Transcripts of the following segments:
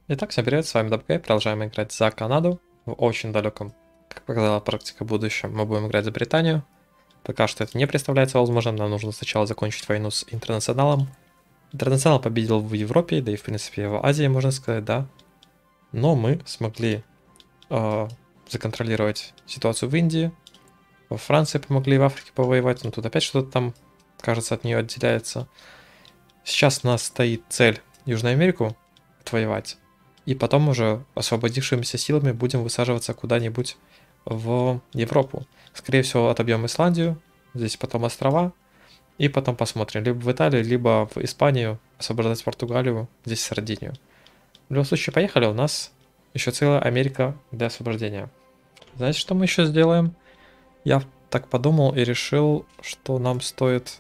Итак, всем привет, с вами Dabgay, продолжаем играть за Канаду в очень далеком, как показала практика, будущем. Мы будем играть за Британию. Пока что это не представляется возможным, нам нужно сначала закончить войну с Интернационалом. Интернационал победил в Европе, да и в принципе в Азии, можно сказать, да. Но мы смогли законтролировать ситуацию в Индии, во Франции помогли в Африке повоевать, но тут опять что-то там, кажется, от нее отделяется. Сейчас у нас стоит цель Южную Америку отвоевать. И потом уже освободившимися силами будем высаживаться куда-нибудь в Европу. Скорее всего, отобьем Исландию, здесь потом острова, и потом посмотрим, либо в Италию, либо в Испанию, освобождать Португалию, здесь Сардинию. В любом случае, поехали, у нас еще целая Америка для освобождения. Знаете, что мы еще сделаем? Я так подумал и решил, что нам стоит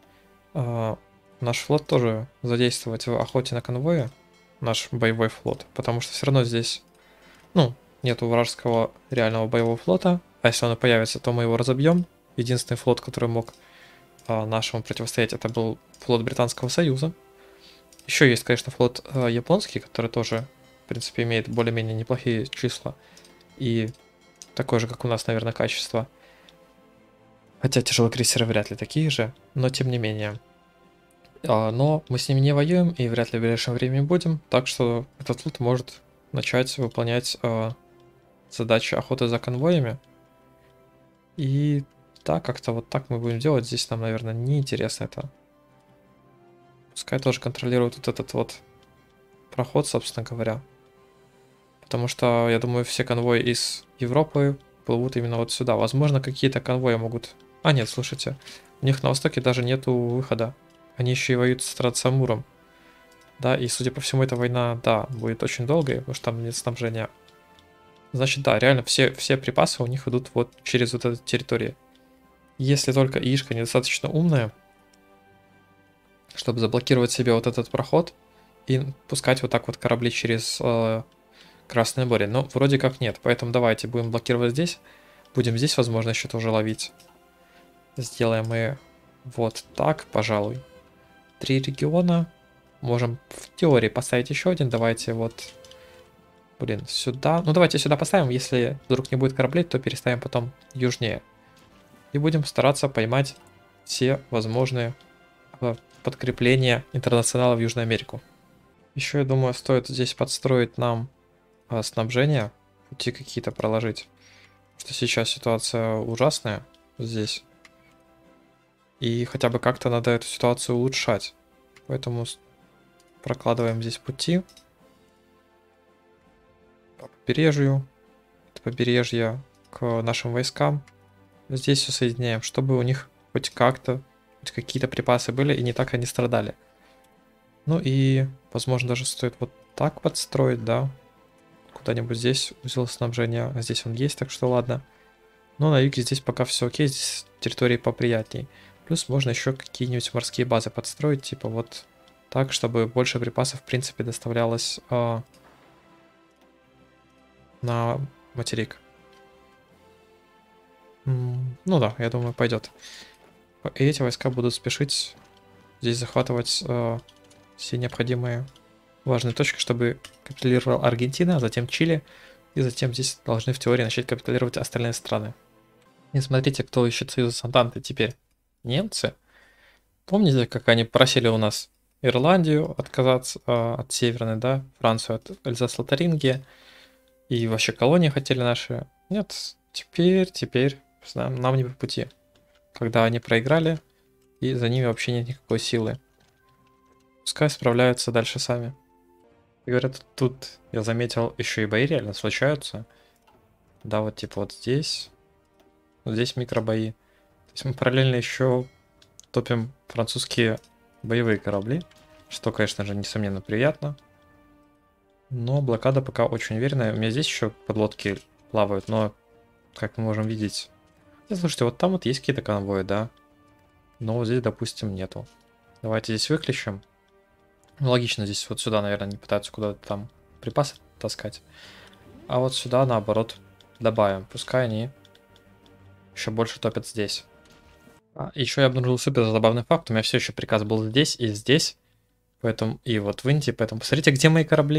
наш флот тоже задействовать в охоте на конвои, наш боевой флот, потому что все равно здесь, ну, нету вражеского реального боевого флота, а если он и появится, то мы его разобьем. Единственный флот, который мог нашему противостоять, это был флот Британского Союза. Еще есть, конечно, флот японский, который тоже, в принципе, имеет более-менее неплохие числа и такое же, как у нас, наверное, качество. Хотя тяжелые крейсеры вряд ли такие же, но тем не менее. Но мы с ними не воюем и вряд ли в ближайшем времени будем, так что этот флот может начать выполнять задачи охоты за конвоями. И да, как-то вот так мы будем делать. Здесь нам, наверное, не интересно это. Пускай тоже контролирует вот этот вот проход, собственно говоря. Потому что, я думаю, все конвои из Европы плывут именно вот сюда. Возможно, какие-то конвои могут... А, нет, слушайте. У них на востоке даже нету выхода. Они еще и воюют с Трансамуром. Да, и судя по всему, эта война, да, будет очень долгой, потому что там нет снабжения. Значит, да, реально все припасы у них идут вот через вот эту территорию. Если только яишка недостаточно умная, чтобы заблокировать себе вот этот проход и пускать вот так вот корабли через Красное море. Но вроде как нет, поэтому давайте будем блокировать здесь. Будем здесь, возможно, еще тоже ловить. Сделаем мы вот так, пожалуй. 3 региона. Можем в теории поставить еще один. Давайте вот, блин, сюда. Ну, давайте сюда поставим. Если вдруг не будет кораблей, то переставим потом южнее. И будем стараться поймать все возможные подкрепления интернационала в Южную Америку. Еще, я думаю, стоит здесь подстроить нам снабжение, пути какие-то проложить. Что сейчас ситуация ужасная здесь. И хотя бы как-то надо эту ситуацию улучшать. Поэтому прокладываем здесь пути по побережью, от побережья к нашим войскам. Здесь все соединяем, чтобы у них хоть как-то, хоть какие-то припасы были, и не так они страдали. Ну и, возможно, даже стоит вот так подстроить, да. Куда-нибудь здесь узел снабжения, а здесь он есть, так что ладно. Но на юге здесь пока все окей, здесь территории поприятней. Плюс можно еще какие-нибудь морские базы подстроить, типа вот так, чтобы больше припасов, в принципе, доставлялось на материк. Ну да, я думаю, пойдет. И эти войска будут спешить здесь захватывать все необходимые важные точки, чтобы капитулировала Аргентина, а затем Чили, и затем здесь должны в теории начать капитулировать остальные страны. И смотрите, кто ищет союз с Антантой теперь. Немцы. Помните, как они просили у нас Ирландию отказаться от Северной, да, Францию от Эльзас-Лотарингии, и вообще колонии хотели наши. Нет, теперь нам не по пути. Когда они проиграли, и за ними вообще нет никакой силы. Пускай справляются дальше сами. И говорят, тут я заметил, еще и бои реально случаются. Да, вот типа вот здесь. Вот здесь микробои. То есть мы параллельно еще топим французские боевые корабли. Что, конечно же, несомненно приятно. Но блокада пока очень уверенная. У меня здесь еще подлодки плавают, но, как мы можем видеть... Слушайте, вот там вот есть какие-то конвои, да. Но вот здесь, допустим, нету. Давайте здесь выключим. Ну, логично, здесь вот сюда, наверное, не пытаются куда-то там припасы таскать. А вот сюда, наоборот, добавим. Пускай они еще больше топят здесь. Еще я обнаружил супер забавный факт. У меня все еще приказ был здесь и здесь. Поэтому и вот в Индии. Поэтому посмотрите, где мои корабли.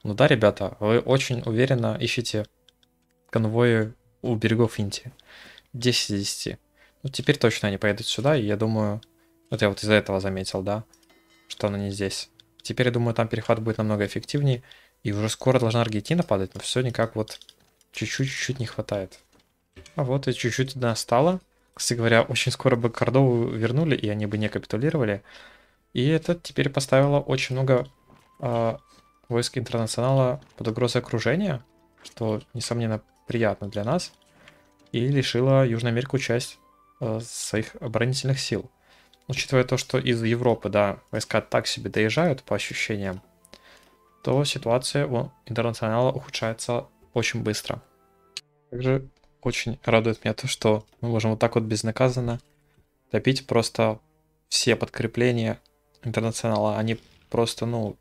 Ну да, ребята, вы очень уверенно ищете конвои у берегов Индии. 10 из 10. Ну, теперь точно они поедут сюда, и я думаю... Вот я вот из-за этого заметил, да, что она не здесь. Теперь, я думаю, там перехват будет намного эффективнее, и уже скоро должна Аргентина падать, но все никак вот чуть-чуть не хватает. А вот и чуть-чуть настало. Кстати говоря, очень скоро бы Кордову вернули, и они бы не капитулировали. И это теперь поставило очень много войск интернационала под угрозой окружения, что, несомненно, приятно для нас, и лишило Южную Америку часть своих оборонительных сил. Учитывая то, что из Европы, да, войска так себе доезжают по ощущениям, то ситуация у интернационала ухудшается очень быстро. Также очень радует меня то, что мы можем вот так вот безнаказанно топить просто все подкрепления интернационала. Они просто, ну,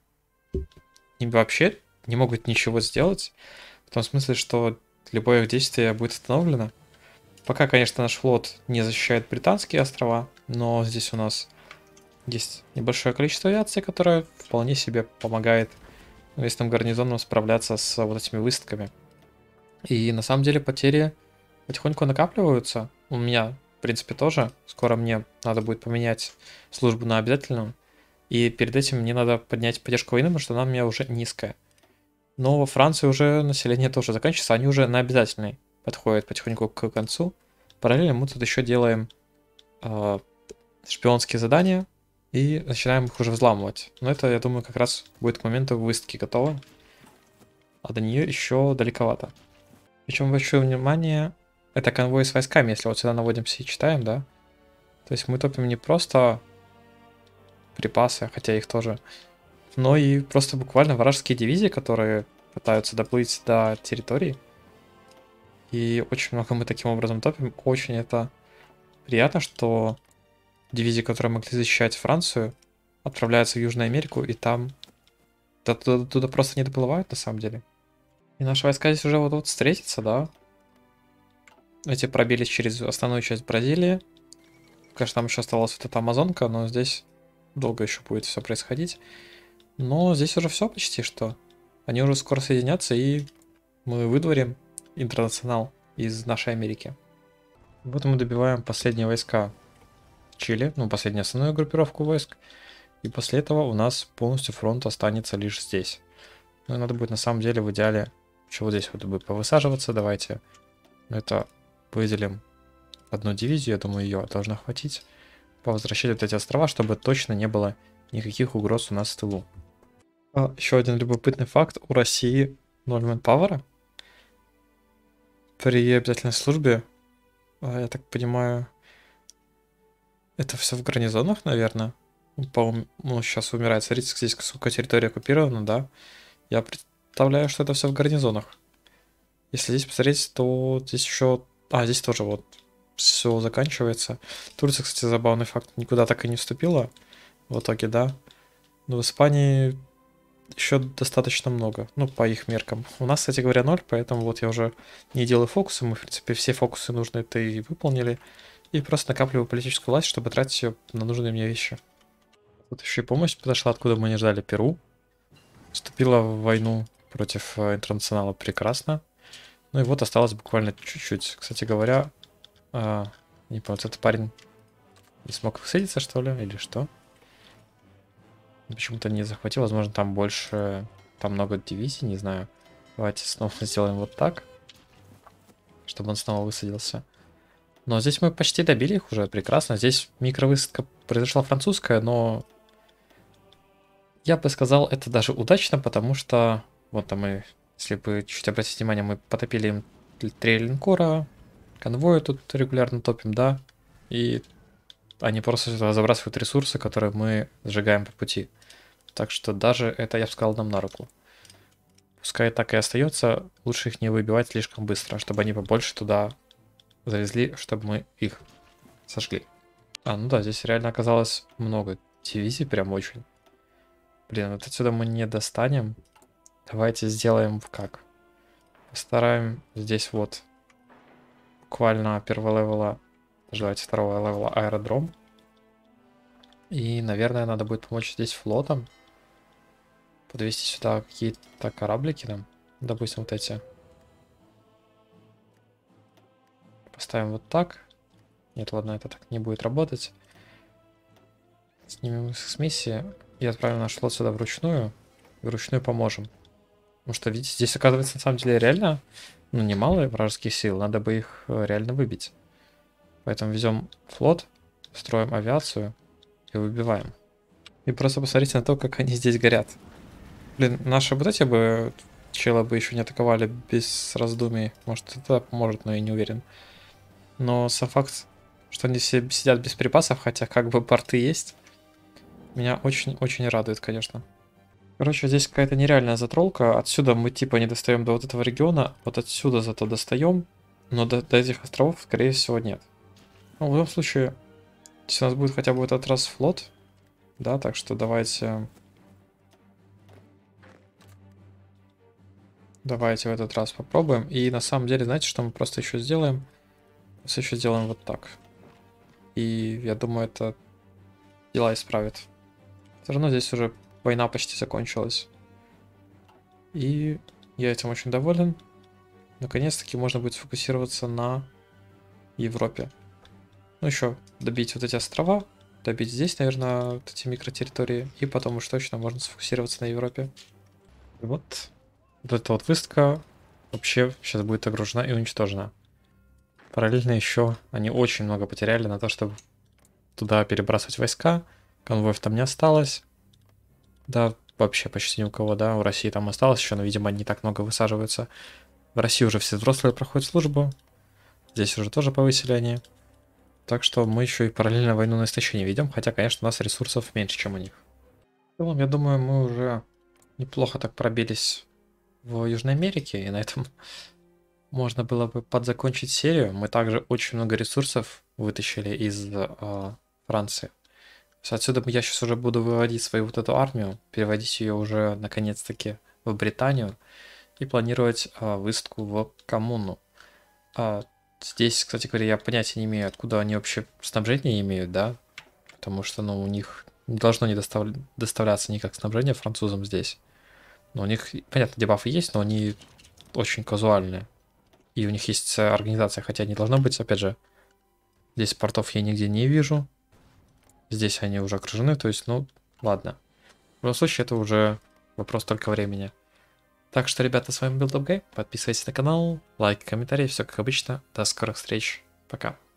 вообще не могут ничего сделать. В том смысле, что любое их действие будет остановлено. Пока, конечно, наш флот не защищает британские острова, но здесь у нас есть небольшое количество авиации, которое вполне себе помогает местным гарнизонам справляться с вот этими высадками. И на самом деле потери потихоньку накапливаются. У меня, в принципе, тоже. Скоро мне надо будет поменять службу на обязательную. И перед этим мне надо поднять поддержку войны, потому что она у меня уже низкая. Но во Франции уже население тоже заканчивается, они уже на обязательный подходят потихоньку к концу. Параллельно мы тут еще делаем шпионские задания и начинаем их уже взламывать. Но это, я думаю, как раз будет к моменту выставки готово. А до нее еще далековато. Причем большое внимание, это конвой с войсками, если вот сюда наводимся и читаем, да. То есть мы топим не просто припасы, хотя их тоже, но и просто буквально вражеские дивизии, которые пытаются доплыть до территории. И очень много мы таким образом топим. Очень это приятно, что дивизии, которые могли защищать Францию, отправляются в Южную Америку, и там туда просто не доплывают на самом деле. И наши войска здесь уже вот встретятся, да. Эти пробились через основную часть Бразилии. Конечно, там еще оставалась вот эта Амазонка, но здесь долго еще будет все происходить. Но здесь уже все почти что. Они уже скоро соединятся, и мы выдворим интернационал из нашей Америки. Вот мы добиваем последние войска Чили, ну, последнюю основную группировку войск. И после этого у нас полностью фронт останется лишь здесь. Ну и надо будет на самом деле в идеале еще вот здесь вот будет повысаживаться. Давайте это выделим одну дивизию, я думаю, ее должно хватить. Повозвращать вот эти острова, чтобы точно не было никаких угроз у нас в тылу. Еще один любопытный факт. У России 0 manpower. При обязательной службе, я так понимаю, это все в гарнизонах, наверное. По-моему, ну, сейчас умирает. Смотрите, здесь сколько территория оккупирована, да. Я представляю, что это все в гарнизонах. Если здесь посмотреть, то здесь еще... здесь тоже вот все заканчивается. Турция, кстати, забавный факт, никуда так и не вступила в итоге, да. Но в Испании еще достаточно много, ну, по их меркам. У нас, кстати говоря, 0, поэтому вот я уже не делаю фокусы. Мы, в принципе, все фокусы нужные-то и выполнили. И просто накапливаю политическую власть, чтобы тратить ее на нужные мне вещи. Тут еще и помощь подошла, откуда мы не ждали. Перу. Вступила в войну против интернационала прекрасно. Ну и вот осталось буквально чуть-чуть. Кстати говоря, не помню, этот парень не смог высадиться, что ли, или что? Почему-то не захватил. Возможно, там больше... Там много дивизий, не знаю. Давайте снова сделаем вот так. Чтобы он снова высадился. Но здесь мы почти добили их уже. Прекрасно. Здесь микровысадка произошла французская, но... Я бы сказал, это даже удачно, потому что... Вот там мы... Если вы чуть обратите внимание, мы потопили им 3 линкора. Конвои тут регулярно топим, да. И они просто сюда забрасывают ресурсы, которые мы сжигаем по пути. Так что даже это, я бы сказал, нам на руку. Пускай так и остается, лучше их не выбивать слишком быстро, чтобы они побольше туда завезли, чтобы мы их сожгли. Ну да, здесь реально оказалось много дивизий, прям очень. Блин, вот отсюда мы не достанем. Давайте сделаем как. Постараем здесь вот буквально первого левела, давайте второго левела аэродром. И, наверное, надо будет помочь здесь флотом. подвести сюда какие-то кораблики нам. Допустим, вот эти. Поставим вот так. Нет, ладно, это так не будет работать. Снимем их с миссии и отправим наш флот сюда вручную. И вручную поможем. Потому что, видите, здесь, оказывается, на самом деле реально, ну, немало вражеских сил. Надо бы их реально выбить. Поэтому везем флот, строим авиацию и выбиваем. И просто посмотрите на то, как они здесь горят. Блин, наши вот эти бы челы бы еще не атаковали без раздумий. Может, это поможет, но я не уверен. Но сам факт, что они все сидят без припасов, хотя как бы порты есть, меня очень-очень радует, конечно. Короче, здесь какая-то нереальная затролка. Отсюда мы типа не достаем до вот этого региона, вот отсюда зато достаем, но до этих островов, скорее всего, нет. Ну, в любом случае, если у нас будет хотя бы этот раз флот, да, так что давайте... Давайте в этот раз попробуем. И на самом деле, знаете, что мы просто еще сделаем? Просто еще сделаем вот так. И я думаю, это дела исправит. Все равно здесь уже война почти закончилась. И я этим очень доволен. Наконец-таки можно будет сфокусироваться на Европе. Ну, еще добить вот эти острова. Добить здесь, наверное, вот эти микротерритории. И потом уж точно можно сфокусироваться на Европе. И вот эта вот выставка вообще сейчас будет огружена и уничтожена. Параллельно еще они очень много потеряли на то, чтобы туда перебрасывать войска. Конвоев там не осталось. Да, вообще почти ни у кого, да. У России там осталось еще, но, видимо, не так много высаживаются. В России уже все взрослые проходят службу. Здесь уже тоже повысили они. Так что мы еще и параллельно войну на истощение ведем. Хотя, конечно, у нас ресурсов меньше, чем у них. В целом, я думаю, мы уже неплохо так пробились в Южной Америке. И на этом можно было бы подзакончить серию. Мы также очень много ресурсов вытащили из Франции. Отсюда я сейчас уже буду выводить свою вот эту армию, переводить ее уже наконец-таки в Британию и планировать выставку в коммуну. Здесь, кстати говоря, я понятия не имею, откуда они вообще снабжение имеют, да, потому что, ну, у них не должно не доставляться никак снабжение французам здесь. Но у них, понятно, дебафы есть, но они очень казуальные. И у них есть организация, хотя не должно быть, опять же, здесь портов я нигде не вижу. Здесь они уже окружены, то есть, ну, ладно. В любом случае, это уже вопрос только времени. Так что, ребята, с вами был DubGay. Подписывайтесь на канал, лайк, комментарии, все как обычно. До скорых встреч. Пока.